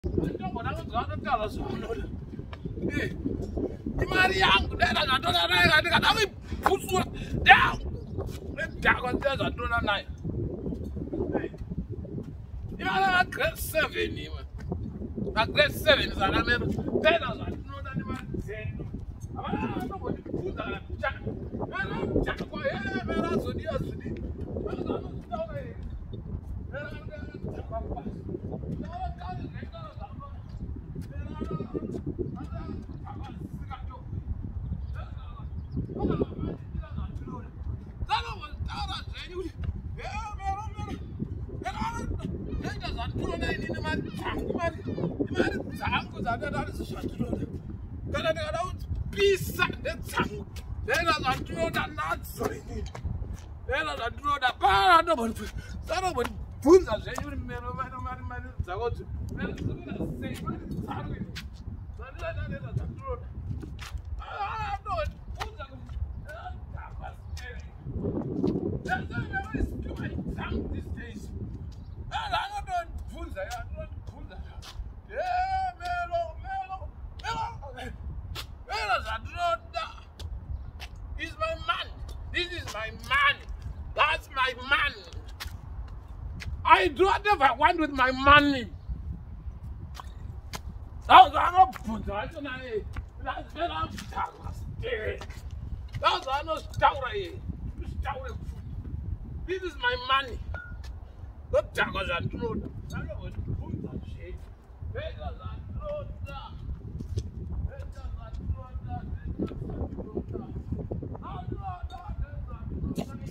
He's my man. This is my man. That's my man. I do whatever I want with my money. That's not put. That's this is my money. Not tackles and throw. I don't want to put that shit. Beggars and throw that. Beggars and throw that.